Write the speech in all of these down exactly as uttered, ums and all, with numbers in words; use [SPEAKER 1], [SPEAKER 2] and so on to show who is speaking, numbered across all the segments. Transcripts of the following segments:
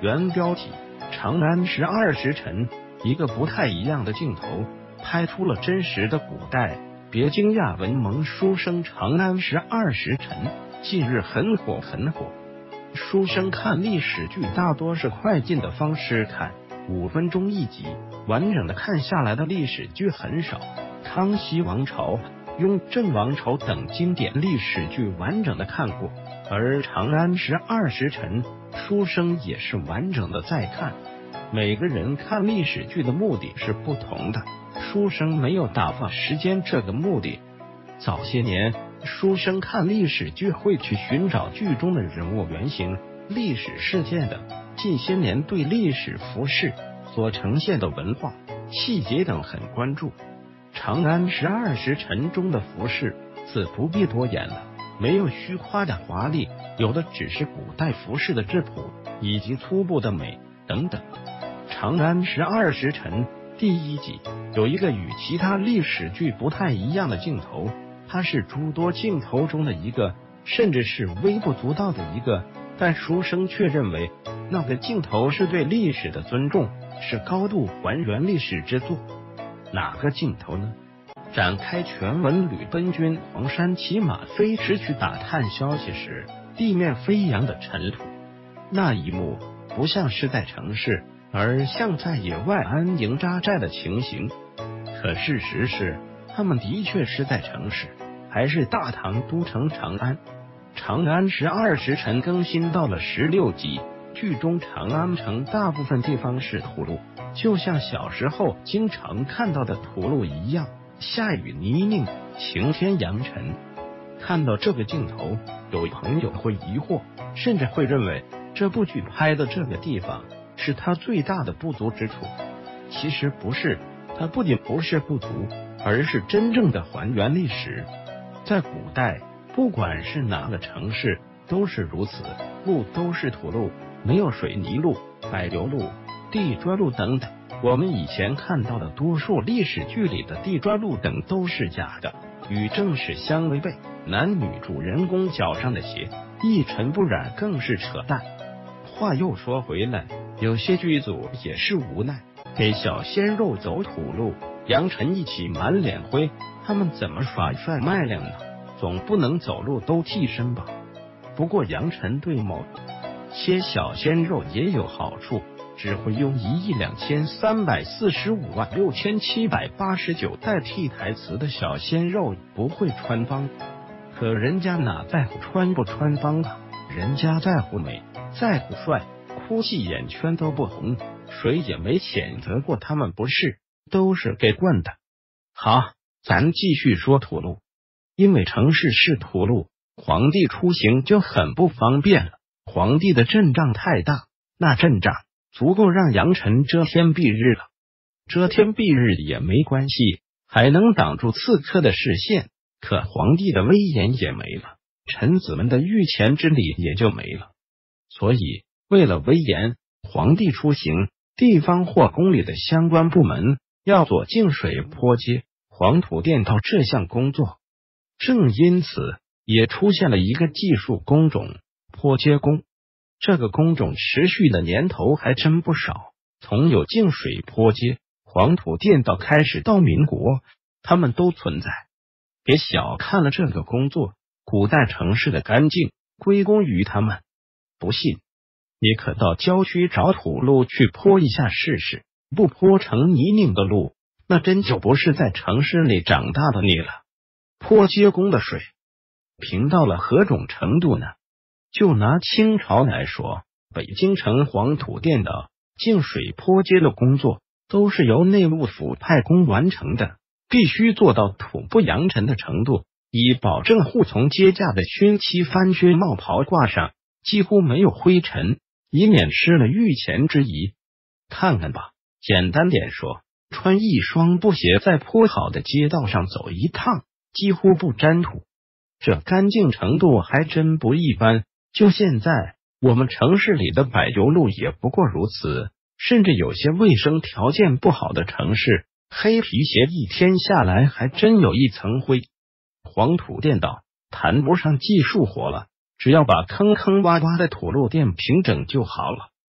[SPEAKER 1] 原标题：长安十二时辰。一个不太一样的镜头，拍出了真实的古代。别惊讶，文盟书生《长安十二时辰》近日很火很火。书生看历史剧大多是快进的方式看，五分钟一集，完整的看下来的历史剧很少。康熙王朝、雍正王朝等经典历史剧完整的看过，而《长安十二时辰》书生也是完整的在看。每个人看历史剧的目的是不同的，书生没有打发时间这个目的。早些年，书生看历史剧会去寻找剧中的人物原型、历史事件等；近些年对历史服饰所呈现的文化细节等很关注。《长安十二时辰》中的服饰自不必多言了，没有虚夸的华丽，有的只是古代服饰的质朴以及粗布的美等等。《长安十二时辰》第一集有一个与其他历史剧不太一样的镜头，它是诸多镜头中的一个，甚至是微不足道的一个，但书生却认为那个镜头是对历史的尊重，是高度还原历史之作。哪个镜头呢？展开全文，吕奔军黄山骑马飞驰去打探消息时，地面飞扬的尘土，那一幕不像是在城市，而像在野外安营扎寨的情形。可事实是，他们的确是在城市，还是大唐都城长安。长安十二时辰更新到了十六集，剧中长安城大部分地方是土路，就像小时候经常看到的土路一样，下雨泥泞，晴天扬尘。看到这个镜头，有朋友会疑惑，甚至会认为这部剧拍的这个地方是它最大的不足之处。其实不是，它不仅不是不足，而是真正的还原历史。在古代，不管是哪个城市都是如此，路都是土路，没有水泥路、柏油路、地砖路等等。我们以前看到的多数历史剧里的地砖路等都是假的，与正史相违背。男女主人公脚上的鞋一尘不染更是扯淡。话又说回来，有些剧组也是无奈，给小鲜肉走土路，杨晨一起满脸灰，他们怎么耍帅卖脸呢？总不能走路都替身吧？不过杨晨对某些小鲜肉也有好处，只会用一亿两千三百四十五万六千七百八十九代替台词的小鲜肉不会穿帮，可人家哪在乎穿不穿帮啊？人家在乎美，在乎帅，哭戏眼圈都不红，谁也没谴责过他们不是，都是给惯的。好，咱继续说土路。因为城市是土路，皇帝出行就很不方便了。皇帝的阵仗太大，那阵仗足够让杨晨遮天蔽日了。遮天蔽日也没关系，还能挡住刺客的视线，可皇帝的威严也没了，臣子们的御前之礼也就没了。所以为了威严，皇帝出行，地方或宫里的相关部门要做净水坡街、黄土垫道这项工作。正因此，也出现了一个技术工种——坡街工。这个工种持续的年头还真不少，从有净水坡街、黄土垫道开始到民国，他们都存在。别小看了这个工作，古代城市的干净归功于他们。不信，你可到郊区找土路去坡一下试试，不坡成泥泞的路，那真就不是在城市里长大的你了。坡街工的水平到了何种程度呢？就拿清朝来说，北京城黄土垫道、净水坡街的工作都是由内务府派工完成的，必须做到土不扬尘的程度，以保证护从接驾的勋漆翻靴帽袍挂上几乎没有灰尘，以免失了御前之仪。看看吧，简单点说，穿一双布鞋在铺好的街道上走一趟，几乎不沾土，这干净程度还真不一般。就现在，我们城市里的柏油路也不过如此，甚至有些卫生条件不好的城市，黑皮鞋一天下来还真有一层灰。黄土垫道谈不上技术活了，只要把坑坑洼洼的土路垫平整就好了。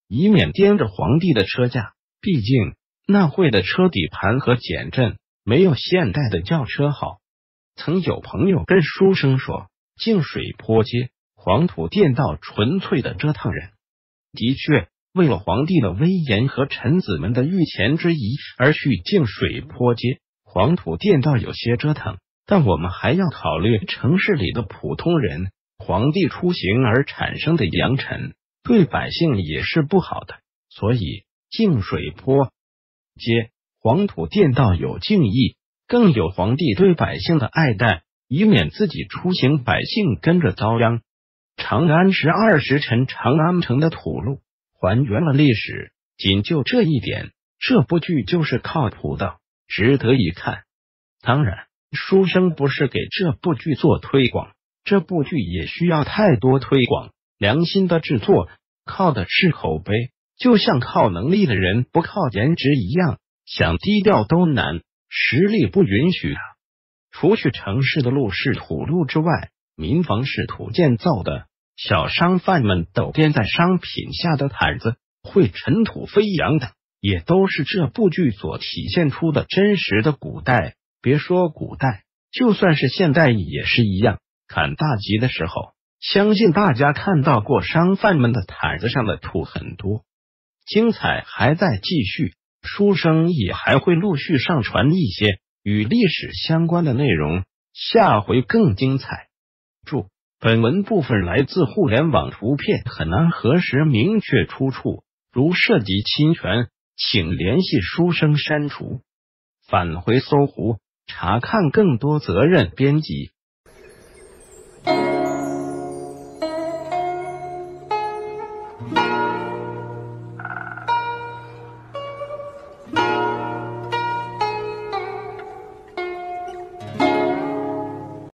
[SPEAKER 1] 以免颠着皇帝的车架。毕竟那会的车底盘和减震没有现代的轿车好。曾有朋友跟书生说，净水坡街、黄土店道纯粹的折腾人。的确，为了皇帝的威严和臣子们的御前之谊而去净水坡街、黄土店道有些折腾，但我们还要考虑城市里的普通人，皇帝出行而产生的扬尘，对百姓也是不好的。所以净水坡街、黄土店道有敬意，更有皇帝对百姓的爱戴，以免自己出行百姓跟着遭殃。长安十二时辰长安城的土路还原了历史，仅就这一点，这部剧就是靠谱的，值得一看。当然，书生不是给这部剧做推广，这部剧也需要太多推广。良心的制作靠的是口碑，就像靠能力的人不靠颜值一样，想低调都难，实力不允许啊。除去城市的路是土路之外，民房是土建造的，小商贩们抖垫在商品下的毯子会尘土飞扬的，也都是这部剧所体现出的真实的古代。别说古代，就算是现代也是一样。看大集的时候，相信大家看到过商贩们的毯子上的土很多。精彩还在继续，书生也还会陆续上传一些与历史相关的内容，下回更精彩。注：本文部分来自互联网图片，很难核实明确出处，如涉及侵权，请联系书生删除。返回搜狐，查看更多责任编辑。